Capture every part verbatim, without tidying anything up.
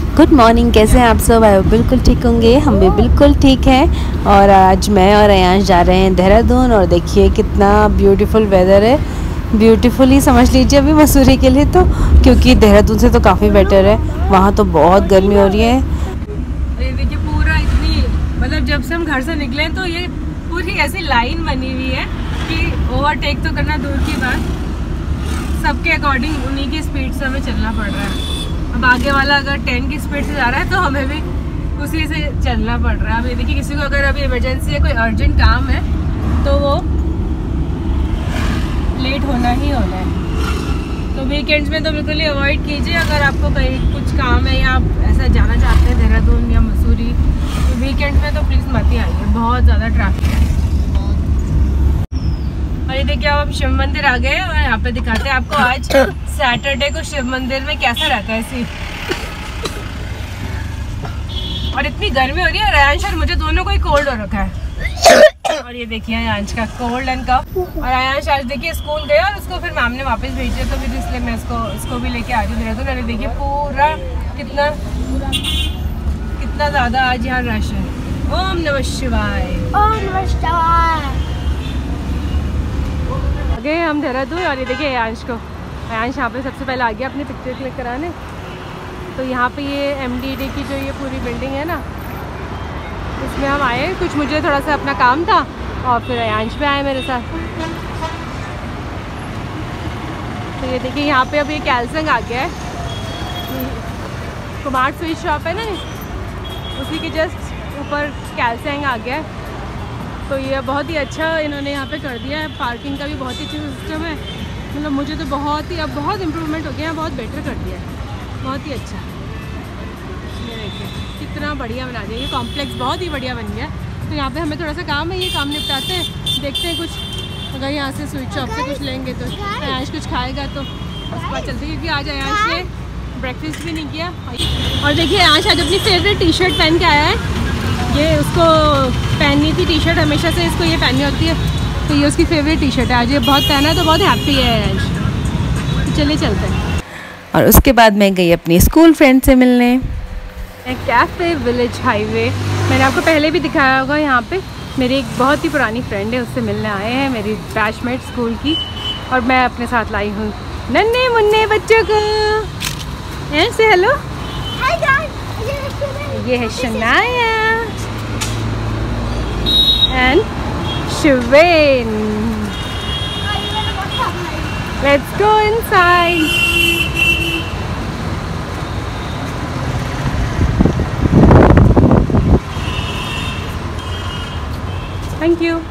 Good morning, कैसे हैं आप सब? आए बिल्कुल ठीक होंगे, हम भी बिल्कुल ठीक हैं। और आज मैं और अयांश जा रहे हैं देहरादून। और देखिए कितना ब्यूटीफुल वेदर है, ब्यूटीफुल ही समझ लीजिए अभी मसूरी के लिए तो, क्योंकि देहरादून से तो काफ़ी बेटर है, वहाँ तो बहुत गर्मी हो रही है। ये देखिए पूरा इतनी, मतलब जब से हम घर से निकले तो ये पूरी ऐसी लाइन बनी हुई है कि ओवरटेक तो करना दूर की बात, सबके अकॉर्डिंग उन्हीं की स्पीड से हमें चलना पड़ रहा है। अब आगे वाला अगर टेन की स्पीड से जा रहा है तो हमें भी उसी से चलना पड़ रहा है। अब ये देखिए किसी को अगर अभी इमरजेंसी है, कोई अर्जेंट काम है तो वो लेट होना ही होना है। तो वीकेंड्स में तो बिल्कुल ही अवॉइड कीजिए। अगर आपको कहीं कुछ काम है या आप ऐसा जाना चाहते हैं देहरादून या मसूरी, तो वीकेंड्स में तो प्लीज़ मत ही आइए, बहुत ज़्यादा ट्रैफिक है। और ये देखिए अब हम शिव मंदिर आ गए और यहाँ पे दिखाते हैं आपको आज सैटरडे को शिव मंदिर में कैसा रहता है सी। और इतनी गर्मी हो रही है, अयांश और मुझे दोनों को ही कोल्ड हो रखा है। और ये देखिए अयांश का कोल्ड एंड कफ। और अयांश आज देखिए स्कूल गया और उसको फिर मैम ने वापस भेजा, तो फिर इसलिए मैं इसको इसको भी लेके आ रही हूँ। तो देखिए पूरा कितना कितना ज़्यादा आज यहाँ रश है। ओम नमः शिवाय। ओम नमः शिवाय। गए हम देहरादून। और ये देखिए अयांश को, अयांश यहाँ पे सबसे पहले आ गया अपनी पिक्चर क्लिक कराने। तो यहाँ पे ये एमडीडी की जो ये पूरी बिल्डिंग है ना, इसमें हम आए। कुछ मुझे थोड़ा सा अपना काम था और फिर अयांश भी आए मेरे साथ। तो ये देखिए यहाँ पे अब ये कैलसंग आ गया है, कुमार स्वीट शॉप है ना, उसी के जस्ट ऊपर कैलसंग आ गया है। तो ये बहुत ही अच्छा इन्होंने यहाँ पे कर दिया है, पार्किंग का भी बहुत ही अच्छा सिस्टम है। मतलब मुझे तो बहुत ही अब बहुत इम्प्रूवमेंट हो गया है, बहुत बेटर कर दिया है, बहुत ही अच्छा। ये देखिए कितना बढ़िया बना दिया, ये कॉम्प्लेक्स बहुत ही बढ़िया बन गया। तो यहाँ पे हमें थोड़ा सा काम है, ये काम निपटाते हैं, देखते हैं कुछ अगर यहाँ से स्वीट शॉप से कुछ लेंगे तो अयांश कुछ खाएगा तो उसके बाद चलते, क्योंकि आज अयांश ने ब्रेकफास्ट भी नहीं किया। और देखिए अयांश आज अपनी फेवरेट टी शर्ट पहन के आया है। ये उसको पहननी थी टी शर्ट, हमेशा से इसको ये पहननी होती है, तो ये उसकी फेवरेट टी शर्ट है। आज ये बहुत पहना है तो बहुत हैप्पी है। तो चलिए चलते हैं। और उसके बाद मैं गई अपनी स्कूल फ्रेंड से मिलने। कैफ़े विलेज हाईवे, मैंने आपको पहले भी दिखाया होगा। यहाँ पे मेरी एक बहुत ही पुरानी फ्रेंड है, उससे मिलने आए हैं, मेरी बैचमेट स्कूल की। और मैं अपने साथ लाई हूँ नन्हे मुन्ने बच्चों को। ऐसे हेलो, ये है Shanaya and Shiven. Let's go inside. Thank you.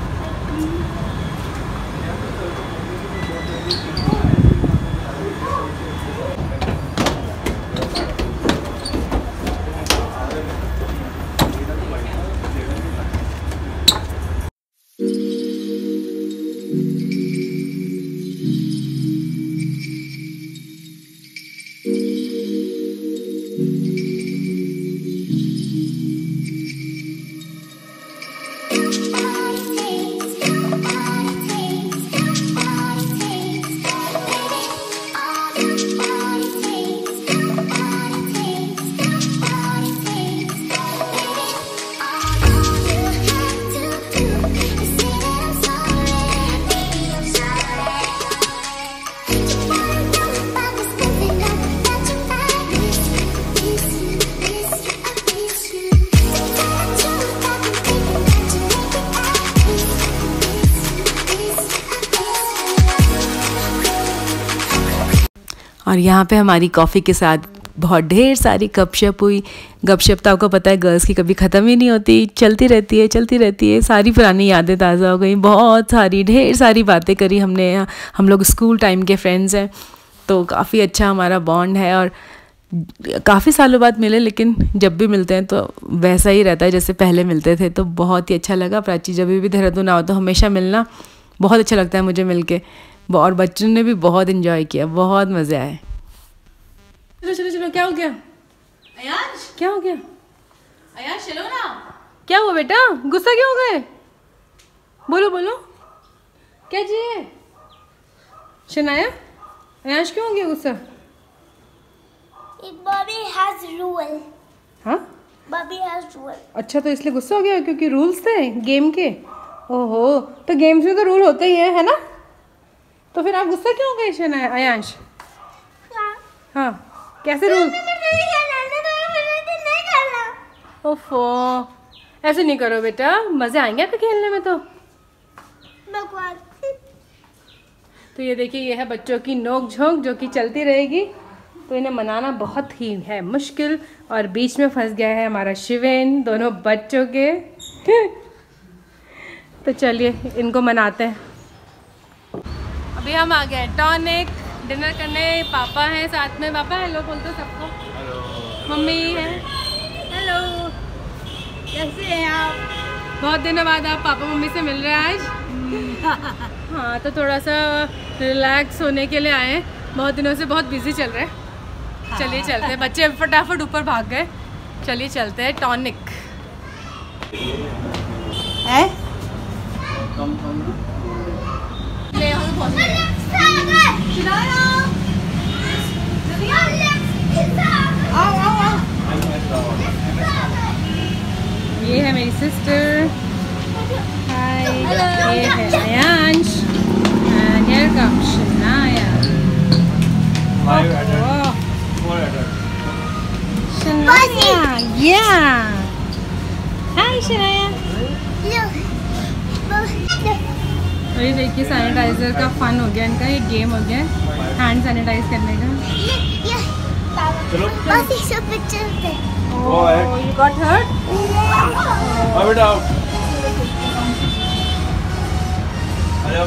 और यहाँ पे हमारी कॉफ़ी के साथ बहुत ढेर सारी गपशप हुई। गपशप तो आपको पता है गर्ल्स की कभी ख़त्म ही नहीं होती, चलती रहती है चलती रहती है। सारी पुरानी यादें ताज़ा हो गई, बहुत सारी ढेर सारी बातें करी हमने। हम लोग स्कूल टाइम के फ्रेंड्स हैं, तो काफ़ी अच्छा हमारा बॉन्ड है। और काफ़ी सालों बाद मिले, लेकिन जब भी मिलते हैं तो वैसा ही रहता है जैसे पहले मिलते थे। तो बहुत ही अच्छा लगा। प्राची जब भी देहरादून आओ तो हमेशा मिलना, बहुत अच्छा लगता है मुझे मिल के। और बच्चों ने भी बहुत इन्जॉय किया, बहुत मज़े आए। चलो चलो चलो, क्या हो गया अयांश? क्या हो गया अयांश? चलो ना। क्या हुआ बेटा, गुस्सा क्यों हो गए? बोलो बोलो, क्या चाहिए? शनाया, अयांश क्यों हो गया गुस्सा? Bobby has rule. हाँ Bobby has rule. अच्छा, तो इसलिए गुस्सा हो गया क्योंकि रूल्स थे गेम के। ओहो, तो गेम्स में तो रूल होते ही है, है ना? तो फिर आप गुस्सा क्यों हो गए शन आयांश? हाँ, कैसे रूल? ओफो, ऐसे नहीं करो बेटा, मजे आएंगे आपके खेलने में। तो तो ये देखिए, ये है बच्चों की नोक झोंक जो कि चलती रहेगी। तो इन्हें मनाना बहुत ही है मुश्किल, और बीच में फंस गया है हमारा शिवेन दोनों बच्चों के। तो चलिए इनको मनाते हैं। अभी हम आ गए टॉनिक डिनर करने। पापा हैं साथ में। पापा हेलो बोल दो सबको। हेलो। मम्मी है। हेलो, कैसे हैं आप? बहुत दिनों बाद आप पापा मम्मी से मिल रहे हैं आज। हाँ, तो थोड़ा सा रिलैक्स होने के लिए आए। बहुत दिनों से बहुत बिजी चल रहे हैं। चलिए चलते हैं। बच्चे फटाफट ऊपर भाग गए। चलिए चलते हैं टॉनिक है। ये है मेरी सिस्टर। हाय, ये है Aayansh and here comes Shanaya. Shanaya, या हाय शनाया। और ये देखिए सैनिटाइजर का फन हो गया इनका। ये गेम हो गया हैंड सैनिटाइज करने का। Oh, you got hurt? Have it out. Hello.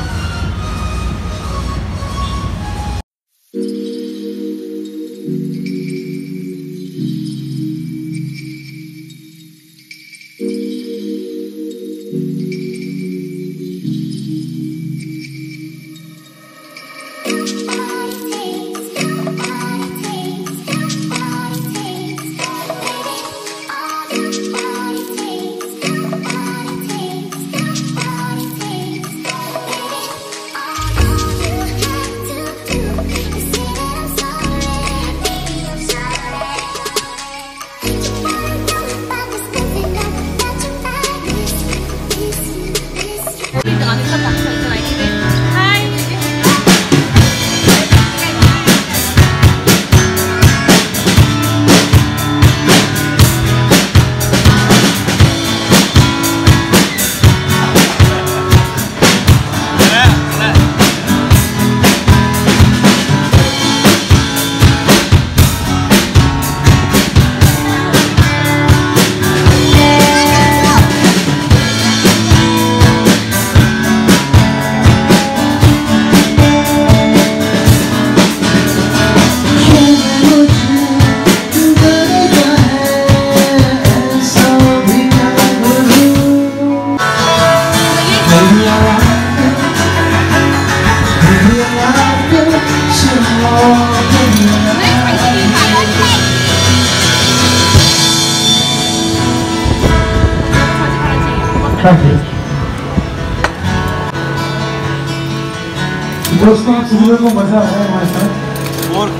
दोस्तों, सुनने को मजा आ रहा है हमारे साथ। और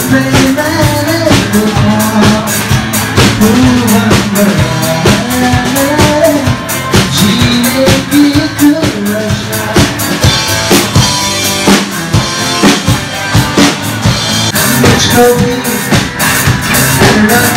Muchko